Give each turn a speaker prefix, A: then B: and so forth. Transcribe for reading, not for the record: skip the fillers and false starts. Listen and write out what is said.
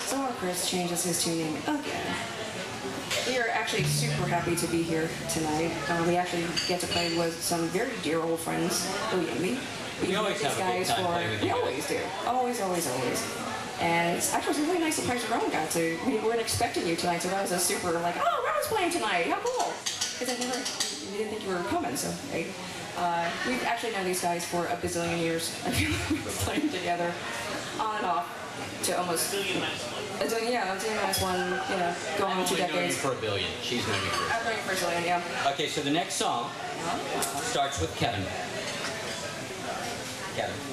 A: So Chris changes his tune name again. We are actually super happy to be here tonight. We actually get to play with some very dear old friends. We
B: always have a good time playing with you.
A: We always do. Always, always, always. And it's actually really nice surprise that Rowan got to. We weren't expecting you tonight, so that was a super like, oh, Rowan's playing tonight. How cool! Because we didn't think you were coming, so hey. We've actually known these guys for a bazillion years. We've been playing together on and off to almost a zillion, yeah, a zillion minus one, you know, going on 2 decades.
B: I've known you for a billion. She's known you for a billion.
A: I've known you for a zillion, yeah.
B: Okay, so the next song starts with Kevin. Kevin.